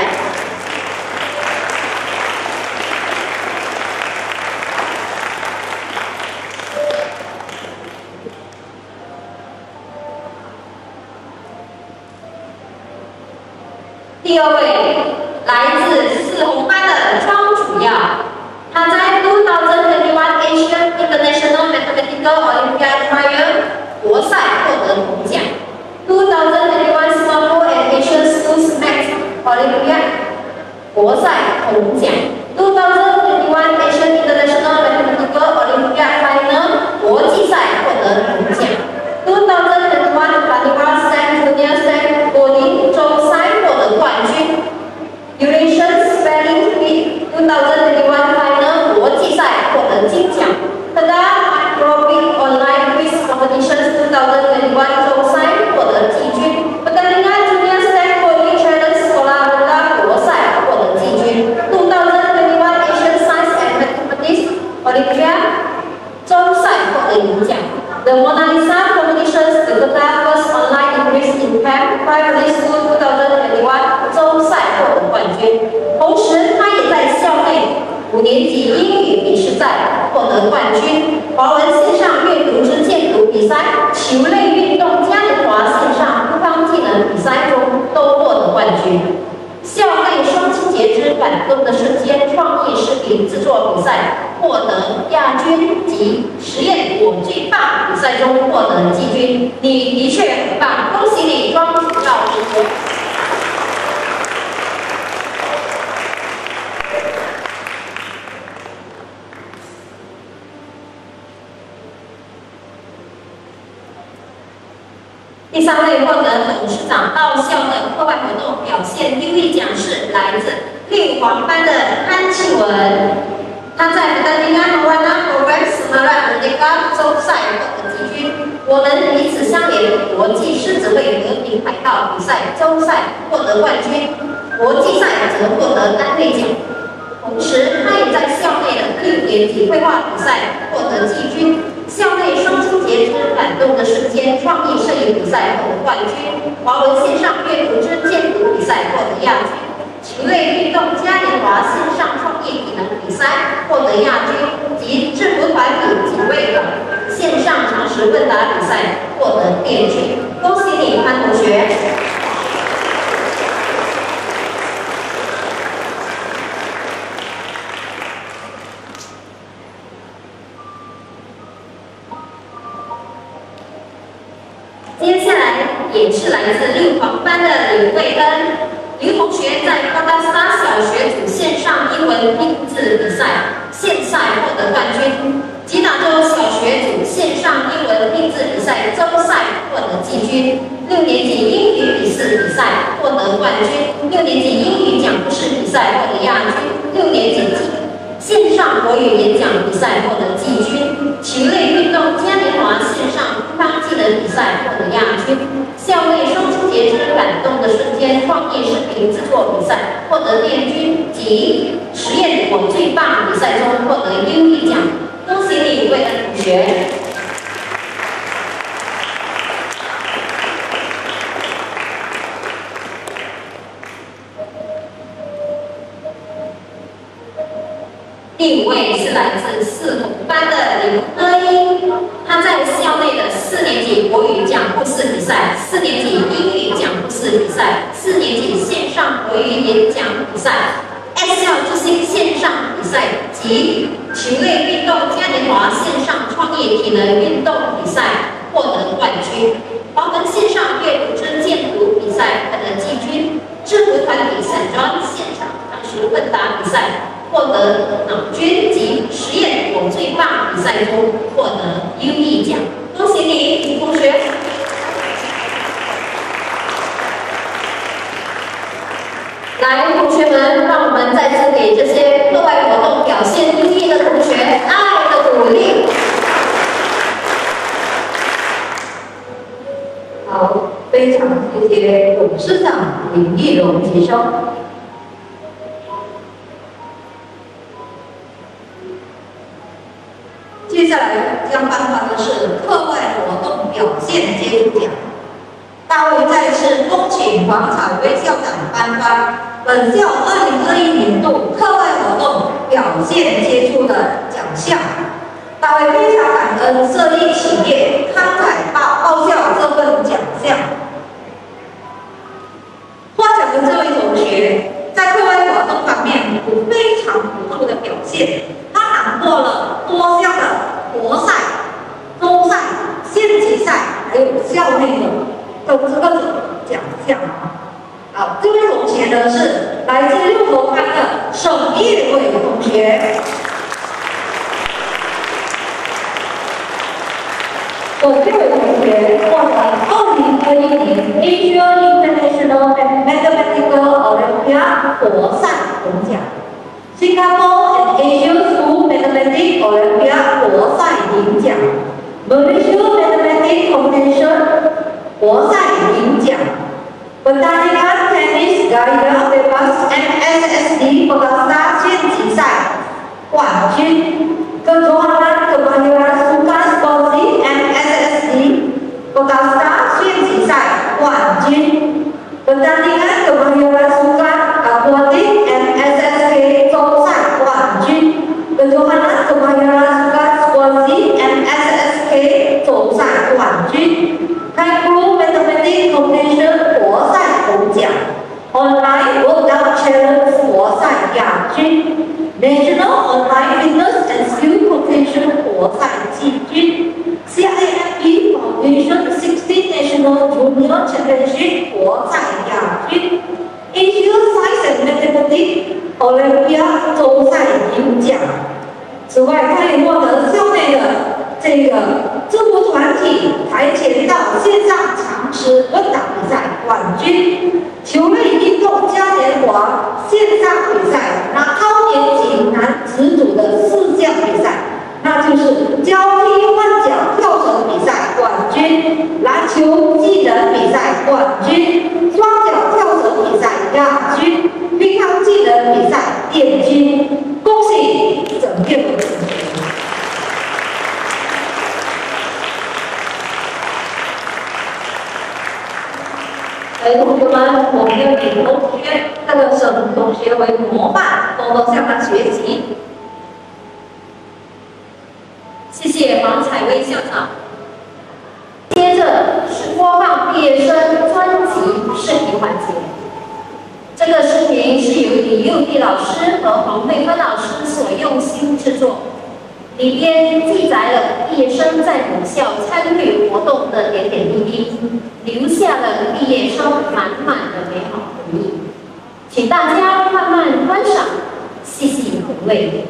第二位来自四红班的庄主耀。他在二零二一 Asian International Mathematical Olympiad Trial 国赛获得铜奖。二零二一 Singapore and Asian Schools Math Olympiad 国赛铜奖。二零二一 Asian International Mathematical Olympiad Final 国际赛获得铜奖。二零二一 Vanilla Stem Junior Stem Bowling 周赛获得冠军。Eurasian Spelling Bee 二零二一 Final 国际赛获得金奖。Pada Microbic Online Quiz Competitions 二零二一周赛获得季军。Pertandingan Junior Stem Bowling Challenge Sekolah Rendah 国赛获得季军。二零二一 Asian Science and Mathematics Olympiad 周赛获得银奖。The Mona Lisa Competitions Jakarta First Online English in Camp Primary School 二零二一周赛获得冠军。同时，他也在校内五年级英语笔试赛获得冠军，华文线上阅读之鉴读比赛、球类运动嘉年华线上复方技能比赛中都获得冠军。校内双清节之感感动的瞬间创意视频制作比赛获得亚军及实验我最棒比赛中获得季军。你的确很棒，恭喜你庄主要同学。第三位获得董事长到校的课外活动表现优异奖是来自绿黄班的潘庆文，他在Pertandingan Mewarna Program Semarang Merdeka周赛获得季军。我们彼此相连，国际狮子会和平海盗比赛周赛获得冠军，国际赛则获得单位奖。同时，他也在校内的六年级绘画比赛获得季军。校内双亲节之感动的瞬间创意摄影比赛获得冠军，华文线上阅读之鉴读比赛获得亚军，球类运动嘉年华线上创意体能比赛获得亚军，及制服团体警卫的线上常识问答比赛获得殿军。恭喜你，潘同学！接下来也是来自绿黄班的李慧恩，刘同学在高大沙小学组线上英文拼字比赛县赛获得冠军，吉打州小学组线上英文拼字比赛周赛获得季军，六年级英语笔试比赛获得冠军，六年级英语讲故事比赛获得亚军，六年级线上国语演讲比赛获得季军，球类运动嘉年华线上乒乓技能比赛获得亚军，校内双亲节之感动的瞬间创意视频制作比赛获得殿军，及实验我最棒比赛中获得优异奖。恭喜你，魏恩同学！第五位是来自四同班的林歌英，他在校内的四年级国语讲故事比赛、四年级英语讲故事比赛、四年级线上国语演讲比赛、S 校之星线上比赛及球类运动嘉年华线上创意体能运动比赛获得冠军，华文线上阅读之鉴读比赛获得季军，制服团体散装现场常识问答比赛获得脑军及实验我最棒比赛中获得优异奖。恭喜你，李同学！来，同学们，让我们再次给这些课外活动表现优异的同学爱的鼓励。 好，非常谢谢董事长林义荣先生。接下来将颁发的是课外活动表现接住奖。大会再次恭请黄彩薇校长颁发本校二零二一年度课外活动表现接触的奖项。大会非常感恩社一企业慷慨报报效这份奖项。花奖的这位同学在课外活动方面有非常突出的表现，他囊括了多项的国赛、州赛、县级赛，还有校内的各各种奖项。好，这位同学呢是来自六佛班的沈业伟同学。我这位同学获得二零二一年 Asia International Mathematical Olympiad 国赛铜奖。Singapore and Asia School Mathematics Olympiad 国赛银奖 ，Malaysia Mathematics Competition 国赛银奖 ，Pertandingan Tenis Gaya Bebas M S S D Pegasta 县级赛冠军 ，Kejohanan Kemahiran Sukan Sportif M S S D Pegasta 县级赛冠军 ，Pertandingan Kemahiran Sukan Aquatic M S S K 周赛冠军 ，Kejohanan Kemahiran Sukan Sportif M S S K 周赛冠军 ，Hangul Mathematics Competition 国赛铜奖 ，Online Workout Challenge 国赛亚此外，他也获得校内的这个支部团体跆拳道线上常识问答比赛冠军，球类运动嘉年华线上比赛拿超年级男子组的四项比赛，那就是交替换脚跳绳比赛冠军、篮球技能比赛冠军、双脚跳绳比赛亚军、乒乓技能比赛殿军。恭喜整片的同学！ 哎，同学们，我们要以同学那个省同学为模范，多多向他学习。谢谢黄彩薇校长。接着是播放毕业生专辑视频环节。这个视频是由李佑娣老师和黄慧芬老师所用心制作，里边记载了毕业生在母校参与活动的点点滴滴，留下了毕业生满满的美好回忆。请大家慢慢观赏，细细品味。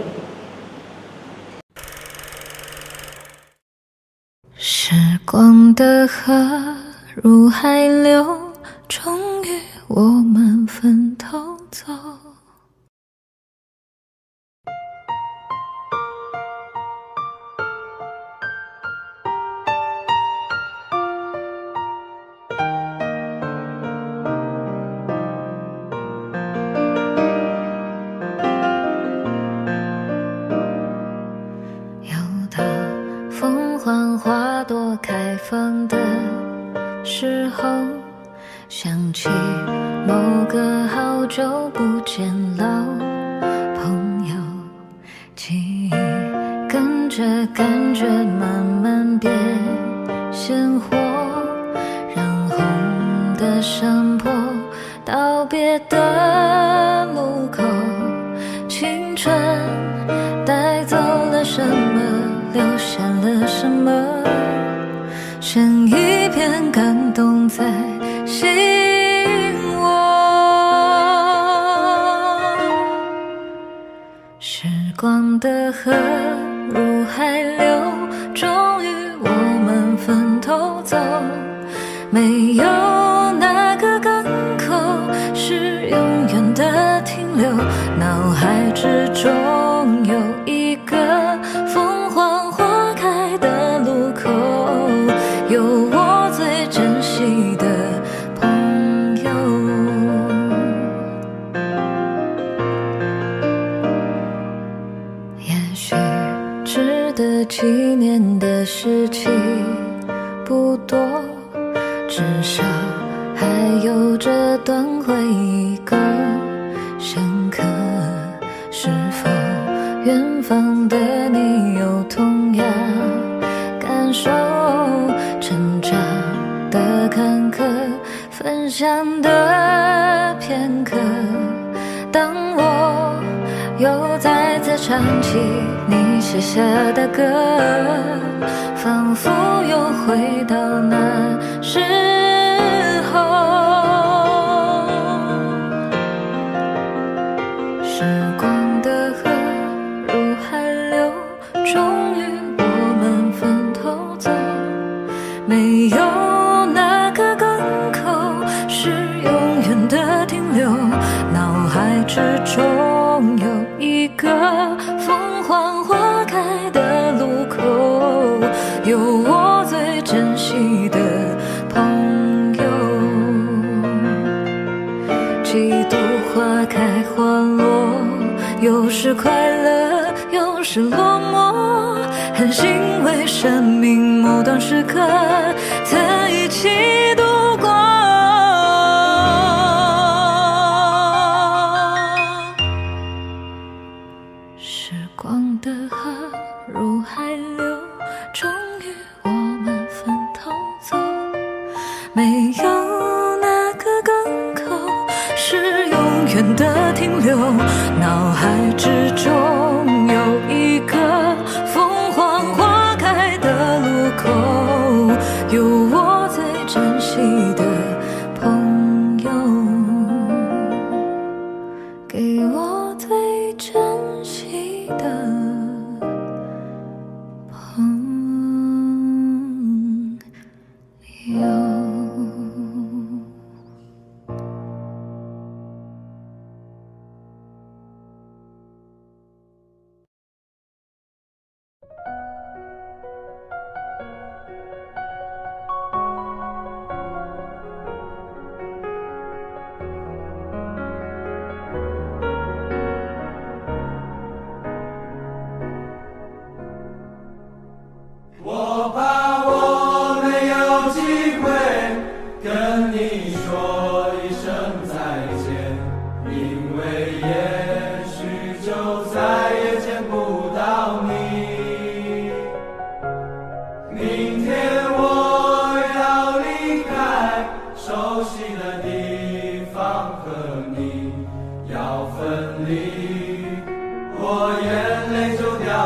时光的河入海流，终于我们分头走。有的凤凰花朵开放的时候，想起某个好久不见老朋友，记忆跟着感觉慢慢变鲜活，染红的山坡，道别的路口，青春带走了什么，留下了什么，剩一片感动在心窝。时光的河入海流，终于我们分头走，没有哪个港口是永远的停留，脑海之中有一个凤凰花开的路口，有我最珍惜的朋友。也许值得纪念的事情不多，至少还有这段回忆够深刻。是否远方的你有同样感受？成长的坎坷，分享的片刻，当我又再次唱起你写下的歌，仿佛又回到那时候。时光的河入海流，终于我们分头走，没有哪个港口是永远的停留，脑海之中有一个凤凰花开的路口，有我最珍惜的朋友。几度花开花落，有时快乐，有时落寞，很欣慰生命某段时刻曾一起度过。时光的河入海流，终于我们分头走，没有哪个港口是永远的停留，脑海之中有一个凤凰花开的路口，有我最珍惜的朋友，给我最珍惜的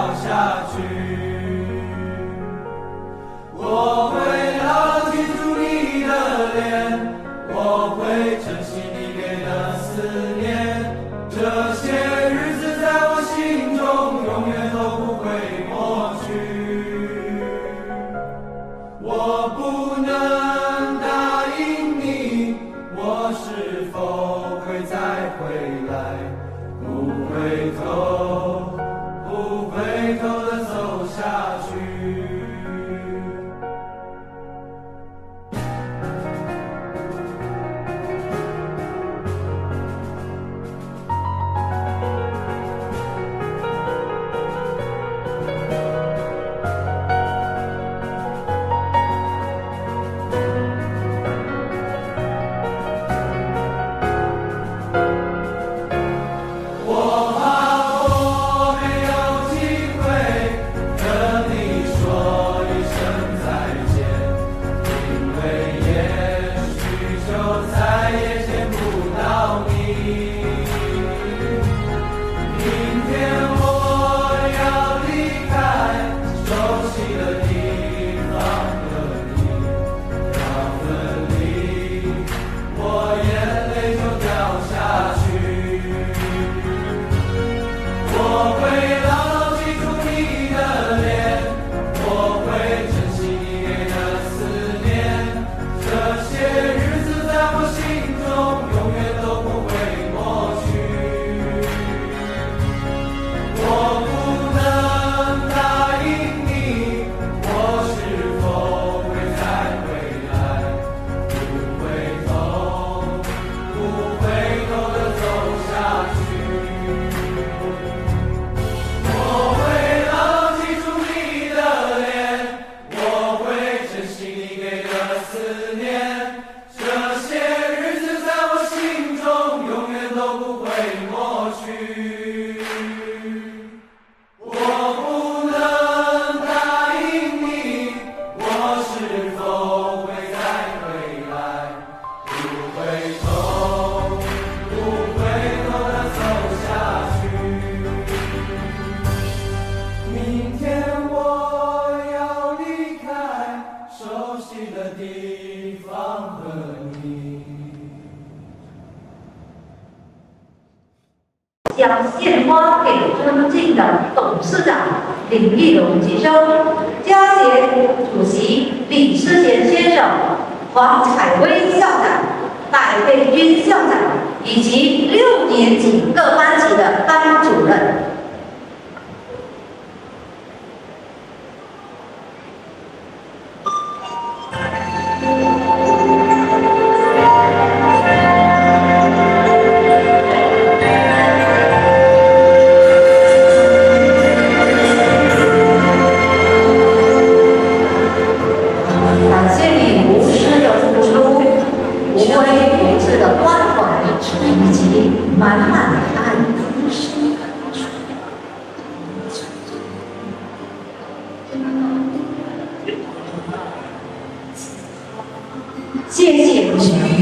下去。我会牢记住你的脸，我会珍惜你给的思念，这些日子在我心中永远都不会抹去。我不能答应你，我是否会再回来，不回头，不回头的走下去。 将献花给尊敬的董事长林义龙先生、嘉协主席李世贤先生、黄彩薇校长、戴佩君校长以及六年级各班级的班主任。谢谢你。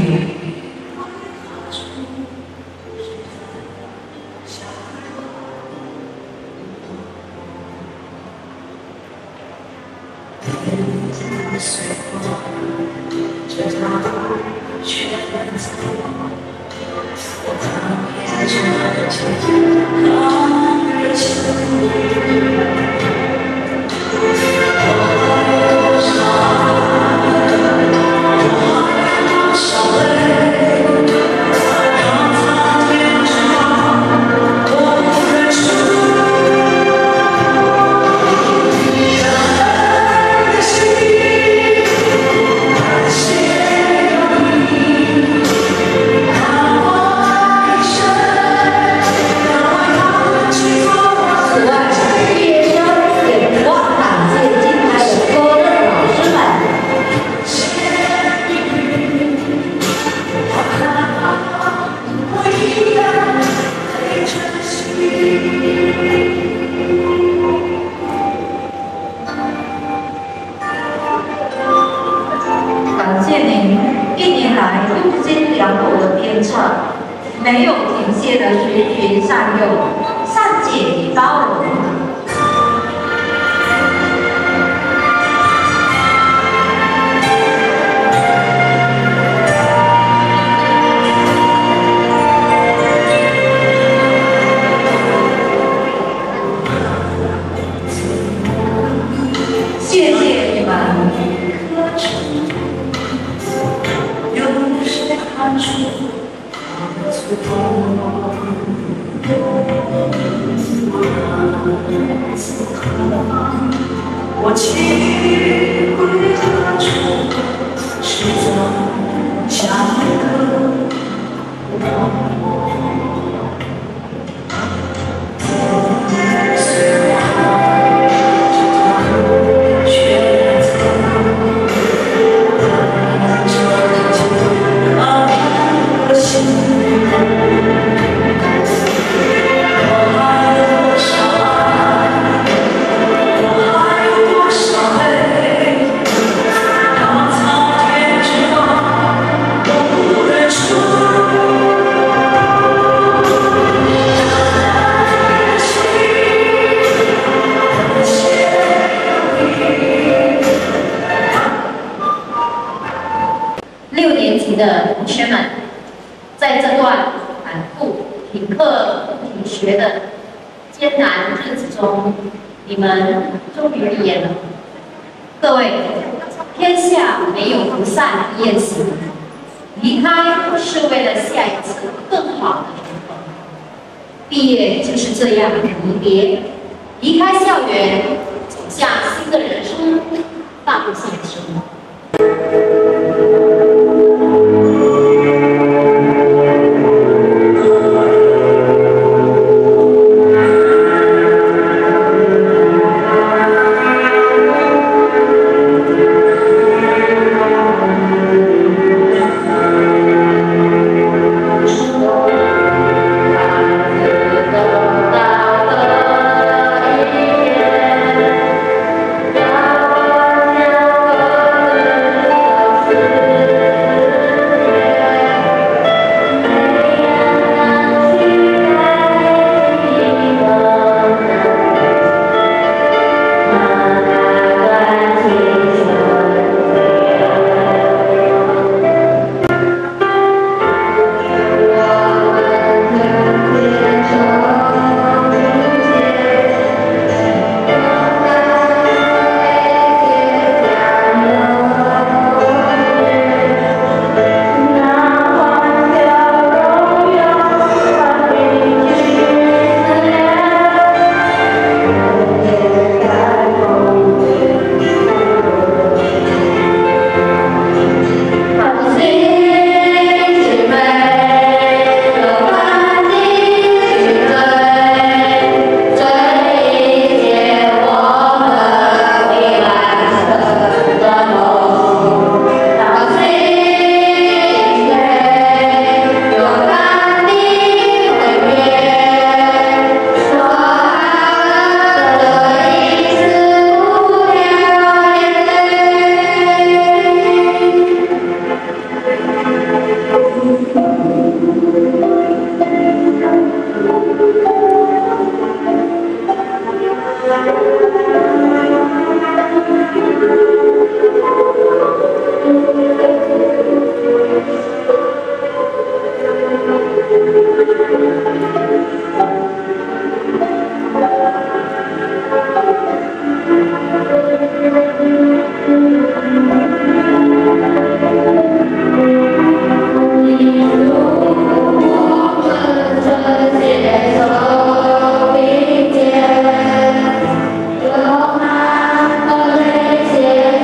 没有停歇的循循善诱、善解与包容。 我情归何处？是在下一刻。 六年级的同学们，在这段反复停课不停学的艰难日子中，你们终于毕业了。各位，天下没有不散的宴席，离开是为了下一次更好的重逢。毕业就是这样离别，离开校园，走向新的人生，大步向前。 我们的泪水。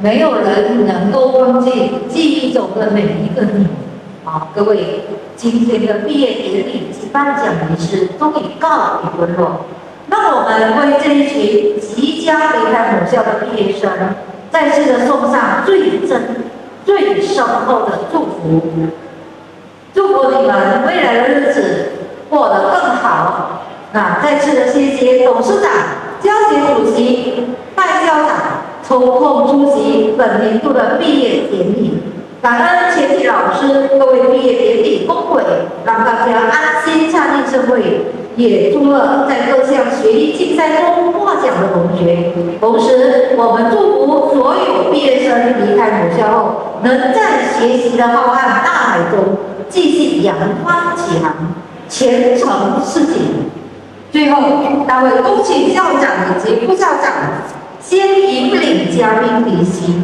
没有人能够忘记记忆中的每一个你。好，各位，今天的毕业典礼及颁奖仪式终于告一段落。那我们为这一群即将离开母校的毕业生，再次的送上最真、最深厚的祝福。祝福你们未来的日子过得更好。那再次的谢谢董事长、教协主席、戴校长抽空出席本年度的毕业典礼。感恩全体老师各位毕业典礼恭维，让大家安心参与盛会。也祝贺在各项学历竞赛中获奖的同学。同时，我们祝福所有毕业生离开母校后，能在学习的浩瀚大海中继续扬帆起航，前程似锦。最后，大会恭请校长以及副校长先引领嘉宾离席。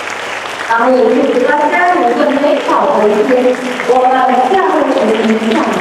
然后祝大家有个美好的一天，我们下回见。